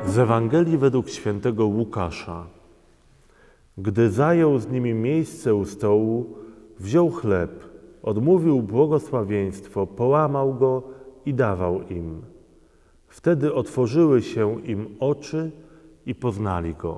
Z Ewangelii według świętego Łukasza. Gdy zajął z nimi miejsce u stołu, wziął chleb, odmówił błogosławieństwo, połamał go i dawał im. Wtedy otworzyły się im oczy i poznali go.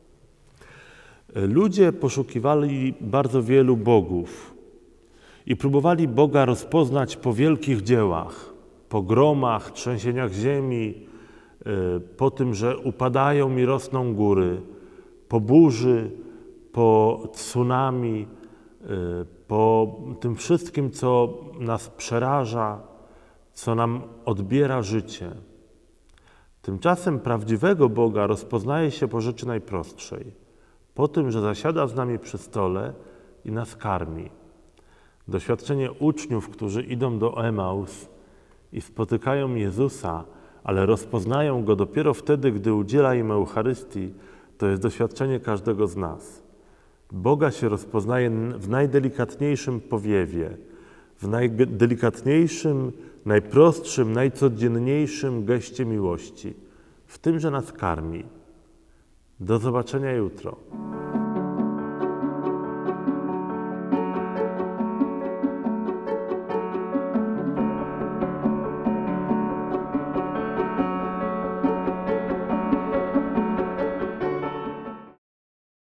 Ludzie poszukiwali bardzo wielu bogów i próbowali Boga rozpoznać po wielkich dziełach, po gromach, trzęsieniach ziemi, po tym, że upadają i rosną góry, po burzy, po tsunami, po tym wszystkim, co nas przeraża, co nam odbiera życie. Tymczasem prawdziwego Boga rozpoznaje się po rzeczy najprostszej, po tym, że zasiada z nami przy stole i nas karmi. Doświadczenie uczniów, którzy idą do Emaus i spotykają Jezusa, ale rozpoznają Go dopiero wtedy, gdy udziela im Eucharystii, to jest doświadczenie każdego z nas. Boga się rozpoznaje w najdelikatniejszym powiewie, w najdelikatniejszym, najprostszym, najcodzienniejszym geście miłości, w tym, że nas karmi. Do zobaczenia jutro.